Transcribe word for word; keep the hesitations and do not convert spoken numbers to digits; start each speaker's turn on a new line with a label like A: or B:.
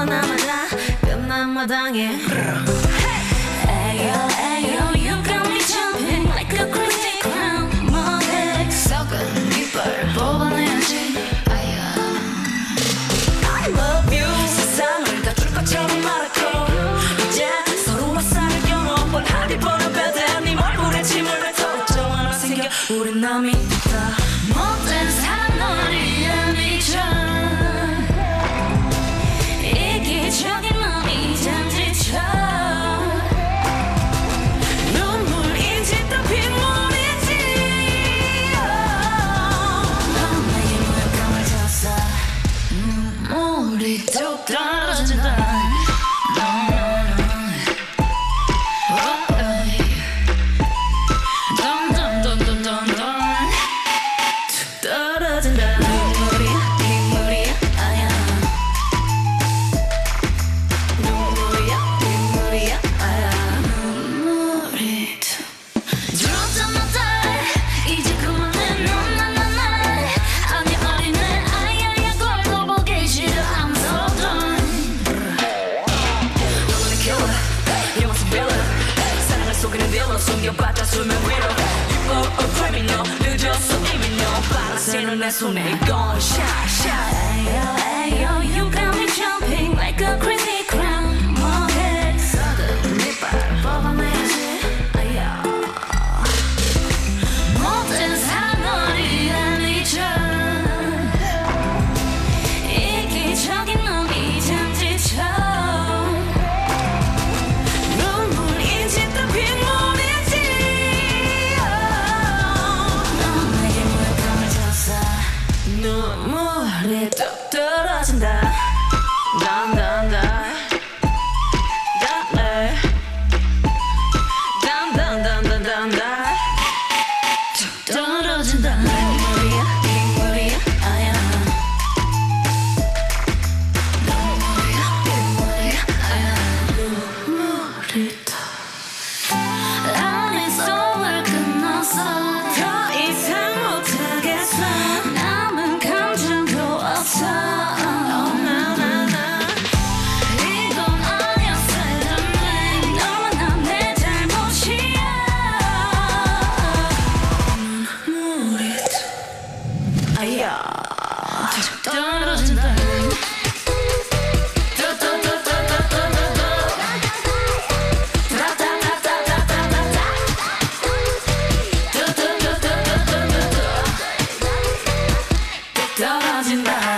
A: 끝나마다 끝나마당에 Ayo, ayo, you got me jumping like a crazy clown. 뭐해 썩은 이빨 뽑아내야지. 아야 I love you. 세상을 다 줄 것처럼 말하고 이제 서로 화살을 겨눠 뻔하디 뻔한 배대 네 얼굴에 침을 뱉어 또 하나 생겨 우린 남이 있다. 못된 사람 널 위한 미쳐 이기적인 맘이 잠지쳐 눈물인지 또 빗물인지 넌 내게 모욕감을 줬어. 눈물이 뚝 떨어진다. 숨겨봤자 수면 위로 You are a criminal 늦었어 이미 너 빨아새는 내 손에 Gone shot shot Ayo ayo you got me jumping like a crazy clown. 뭐해 썩은 이빨 뽑아내야지. 아야 모든 사람 널 위한 미쳐 이기적인 놈이 잠지쳐 눈물인지 또 빗물 눈물이 뚝 떨어진다. 단단다 달래 단단단단단다 뚝 떨어진다. 눈물이야 빗물이야 아야 눈물이야 빗물이야 아야 눈물이 더 안에 손을 끊었어. 더 이상 못하겠어. 떨어진다. 떨어진다.